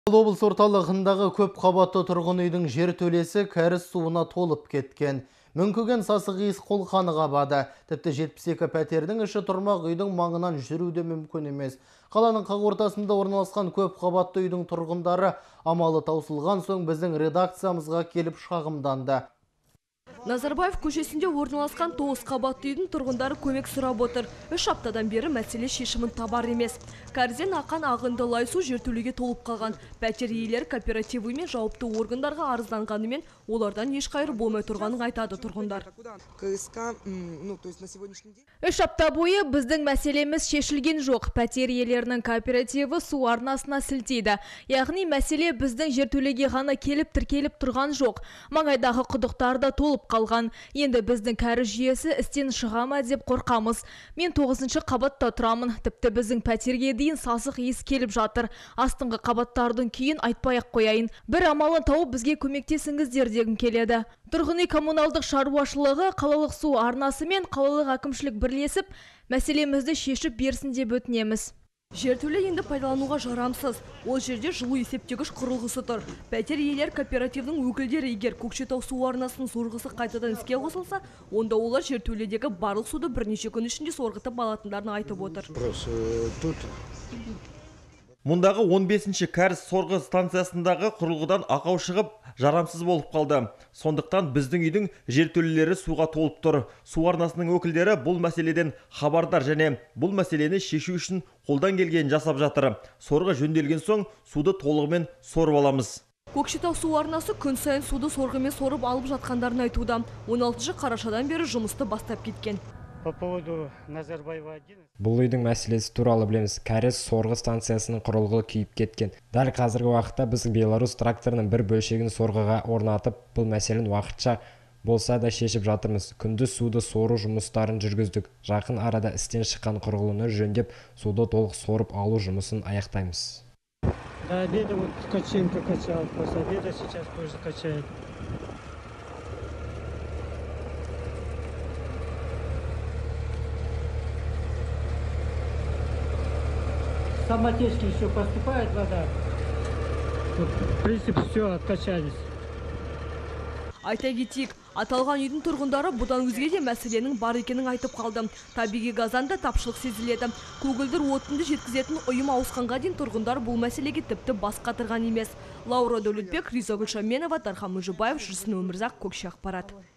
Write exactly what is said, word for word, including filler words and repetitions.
Облыс орталығындағы көп қабатты тұрғын үйдің жер төлесі кәріз суына толып кеткен. Мүңкіген сасық иіс қолқаны қабады. Тіпті жетпіс екі пәтердің іші тұрмақ үйдің маңынан жүруде мүмкін емес. Қаланың қақ ортасында орналасқан көп қабатты үйдің тұрғындары амалы таусылған соң біздің редакциямызға келіп шағымданды. Назарбаев көшесінде орналасқан тоғыз қабатты үйдің тұрғындары көмек сұрап отыр. Үш аптадан бері мәселе шешімін табар емес. Кәрізден аққан ағынды лай су жертөлеге толып қалған. Пәтер иелері кооперативі мен жауапты органдарға арызданғанымен, олардан еш қайыр болмай тұрғанын айтады тұрғындар. Үш апта бойы біздің мәселеміз шешілген жоқ. Пәтер иелерінің кооперативі су арнасына сілтейді. Яғни мәселе біздің жертөлеге ғана келіп тіркеліп тұрған жоқ. Маңайдағы құдықтарда толып қалған. Енді біздің кәріз жүйесі істен шыға ма деп қорқамыз. Мен тоғызыншы қабатта тұрамын. Тіпті біздің пәтерге дейін сасық иіс келіп жатыр. Астыңғы қабаттардың күйін айтпай-ақ қояйын. Бір амалын тауып бізге көмектесіңіздер дегім келеді. Тұрғын үй коммуналдық шаруашылығы, қалалық су арнасы мен қалалық әкімшілік бірлесіп, мәселемізді шешіп берсін деп өтінеміз. Жертөле енді пайдалануға жарамсыз. Ол жерде жылу есептегіш құрылғысы тұр. Пәтер иелер кооперативдің өкілдері егер Көкшетау су арнасының сорғысы қайтадан іске қосылса, онда олар жертөледегі барлық суды бірнеше күн ішінде сорғытып алатындарын айтып отыр. Мұндағы он бесінші кәріз сорғы станциясындағы құрылғыдан ақау шығып, жарамсыз болып қалды. Сондықтан біздің үйдің жертөлелері суға толып тұр. Су арнасының өкілдері бұл мәселеден хабардар және бұл мәселені шешу үшін қолдан келген жасап жатыр. Сорғы жөнделген соң суды толығымен сорып аламыз. Көкшетау су арнасы күн сайын суды сорғымен сорып алып жатқандарын айтуда. он алтыншы қарашадан бері жұмысты бастап кеткен. По поводу Назарбаева один. Бұл үйдің мәселесі туралы білеміз. Кәріз сорғы станциясының құрылғы күйіп кеткен. Дәл қазіргі уақытта біз Беларусь тракторының бір бөлшегін сорғыға орнатып, бұл мәселені уақытша болса да шешіп жатырмыз. Күндіз суды сору жұмыстарын жүргіздік. Жақын арада істен шыққан құрылғыны жөндеп, суды толық сорып алу жұмысын аяқтаймыз. До обеда вот Ткаченко качал, после обеда сейчас тоже качает. В самотечке еще поступает вода. Вот, в принципе, все, откачались. Айта кетейік, аталған үйдің тұрғындары бұдан өзге де мәселенің бар екенін айтып қалды. Табиғи газдан да тапшылық сезіледі. Көгілдір отынды жеткізетін ұйым ауысқанға дейін тұрғындар бұл мәселеге тіпті бас қатырған емес. Лаура Дәулетбек, Риза Гүлшаменова, Дархан Мүжібаев, Жүрсін Өмірзақ, Көкше ақпарат.